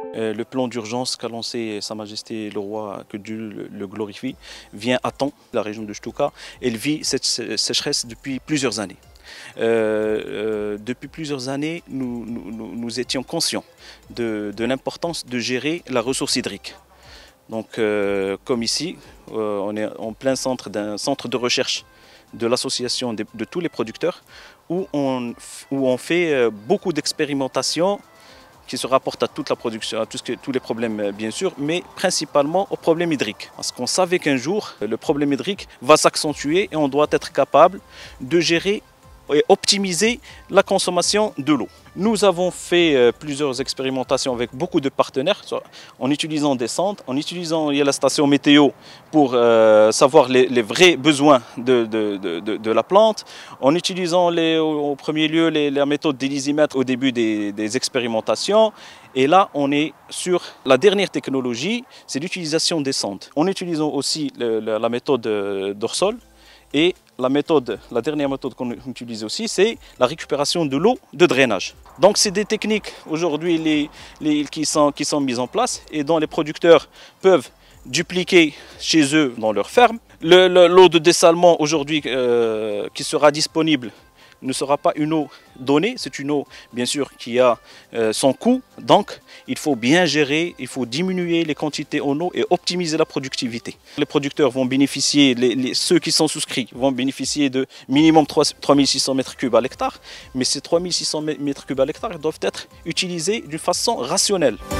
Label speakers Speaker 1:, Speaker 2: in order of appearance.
Speaker 1: Le plan d'urgence qu'a lancé Sa Majesté le Roi, que Dieu le glorifie, vient à temps. La région de Stuka, elle vit cette sécheresse depuis plusieurs années. Depuis plusieurs années, nous étions conscients de l'importance de gérer la ressource hydrique. Donc, comme ici, on est en plein centre d'un centre de recherche de l'association de tous les producteurs, où on fait beaucoup d'expérimentations qui se rapportent à toute la production, à tous les problèmes bien sûr, mais principalement aux problèmes hydriques. Parce qu'on savait qu'un jour, le problème hydrique va s'accentuer et on doit être capable de gérer et optimiser la consommation de l'eau. Nous avons fait plusieurs expérimentations avec beaucoup de partenaires en utilisant des sondes, en utilisant la station météo pour savoir les vrais besoins de la plante, en utilisant au premier lieu la méthode des lysimètres au début des expérimentations. Et là, on est sur la dernière technologie, c'est l'utilisation des sondes. En utilisant aussi la méthode d'Orsol. Et la dernière méthode qu'on utilise aussi, c'est la récupération de l'eau de drainage. Donc c'est des techniques aujourd'hui qui sont mises en place et dont les producteurs peuvent dupliquer chez eux dans leur ferme. L'eau de dessalement aujourd'hui qui sera disponible ne sera pas une eau donnée, c'est une eau bien sûr qui a son coût, donc il faut bien gérer, il faut diminuer les quantités en eau et optimiser la productivité. Les producteurs vont bénéficier, ceux qui sont souscrits vont bénéficier de minimum 3600 m3 à l'hectare, mais ces 3600 m3 à l'hectare doivent être utilisés d'une façon rationnelle.